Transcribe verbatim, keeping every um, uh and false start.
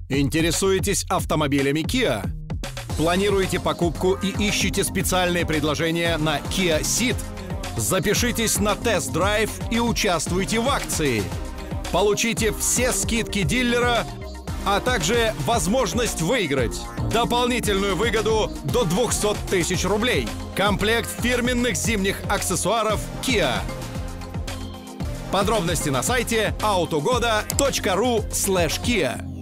Интересуетесь автомобилями Kia? Планируете покупку и ищете специальные предложения на Kia Ceed? Запишитесь на тест-драйв и участвуйте в акции. Получите все скидки дилера, а также возможность выиграть дополнительную выгоду до двухсот тысяч рублей. Комплект фирменных зимних аксессуаров Kia. Подробности на сайте autogoda точка ру слэш Kia.